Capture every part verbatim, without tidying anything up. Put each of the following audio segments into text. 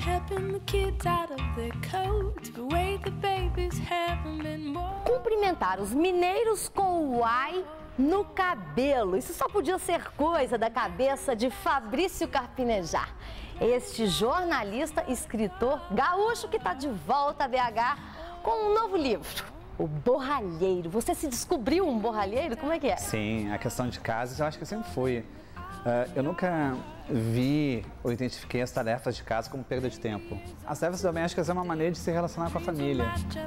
Cumprimentar os mineiros com o uai no cabelo. Isso só podia ser coisa da cabeça de Fabrício Carpinejar. Este jornalista, escritor gaúcho que está de volta a B H com um novo livro, O Borralheiro. Você se descobriu um borralheiro? Como é que é? Sim, a questão de casas eu acho que eu sempre fui. Uh, eu nunca vi ou identifiquei as tarefas de casa como perda de tempo. As tarefas domésticas é uma maneira de se relacionar com a família.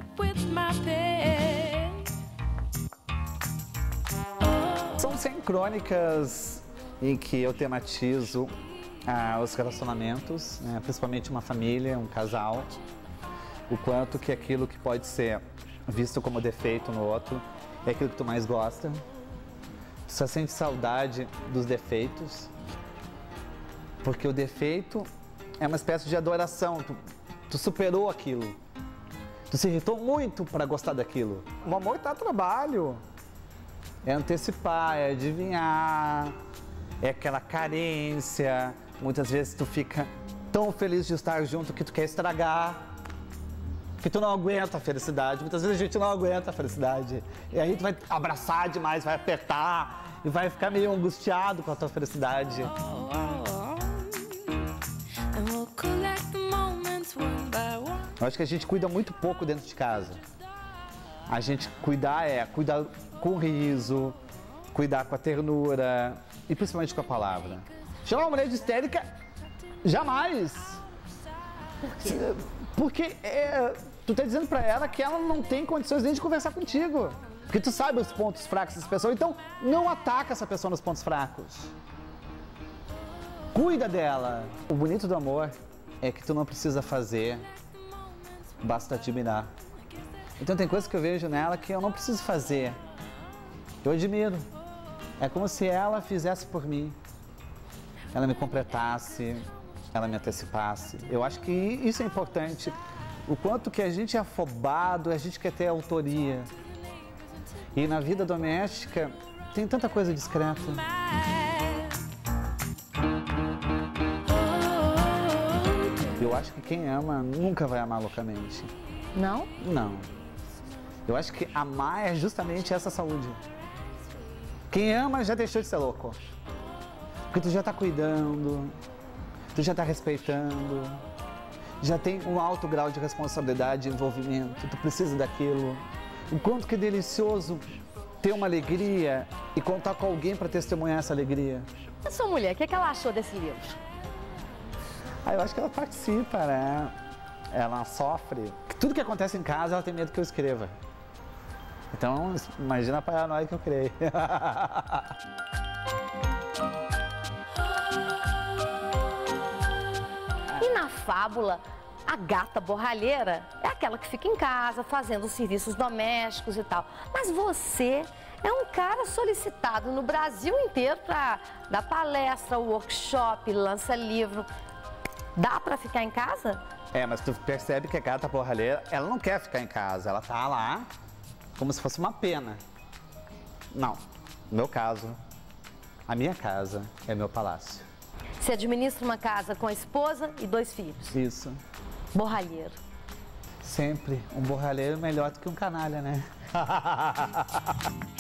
São cem crônicas em que eu tematizo ah, os relacionamentos, né, principalmente uma família, um casal, o quanto que aquilo que pode ser visto como defeito no outro é aquilo que tu mais gosta. Tu só sente saudade dos defeitos, porque o defeito é uma espécie de adoração, tu, tu superou aquilo, tu se irritou muito para gostar daquilo. O amor tá trabalho, é antecipar, é adivinhar, é aquela carência. Muitas vezes tu fica tão feliz de estar junto que tu quer estragar, que tu não aguenta a felicidade. Muitas vezes a gente não aguenta a felicidade. E aí tu vai abraçar demais, vai apertar e vai ficar meio angustiado com a tua felicidade. Eu acho que a gente cuida muito pouco dentro de casa. A gente cuidar é cuidar com o riso, cuidar com a ternura e principalmente com a palavra. Chamar uma mulher de histérica, jamais. Por quê? Porque é, tu tá dizendo pra ela que ela não tem condições nem de conversar contigo. Porque tu sabe os pontos fracos dessa pessoa, então não ataca essa pessoa nos pontos fracos. Cuida dela. O bonito do amor é que tu não precisa fazer, basta te admirar. Então tem coisas que eu vejo nela que eu não preciso fazer. Eu admiro. É como se ela fizesse por mim. Ela me completasse, ela me antecipasse. Eu acho que isso é importante. O quanto que a gente é afobado, a gente quer ter autoria. E na vida doméstica tem tanta coisa discreta. Eu acho que quem ama nunca vai amar loucamente. Não? Não. Eu acho que amar é justamente essa saúde. Quem ama já deixou de ser louco. Porque tu já tá cuidando, tu já tá respeitando, já tem um alto grau de responsabilidade e envolvimento, tu precisa daquilo. O quanto que é delicioso ter uma alegria e contar com alguém para testemunhar essa alegria. A sua mulher, o que, é que ela achou desse livro? Ah, eu acho que ela participa, né? Ela sofre. Tudo que acontece em casa, ela tem medo que eu escreva. Então, imagina a paranoia que eu criei. E na fábula, a gata borralheira é aquela que fica em casa fazendo os serviços domésticos e tal. Mas você é um cara solicitado no Brasil inteiro para dar palestra, workshop, lança livro. Dá para ficar em casa? É, mas tu percebe que a gata borralheira, ela não quer ficar em casa, ela tá lá como se fosse uma pena. Não, no meu caso, a minha casa é meu palácio. Você administra uma casa com a esposa e dois filhos. Isso. Borralheiro. Sempre um borralheiro melhor do que um canalha, né?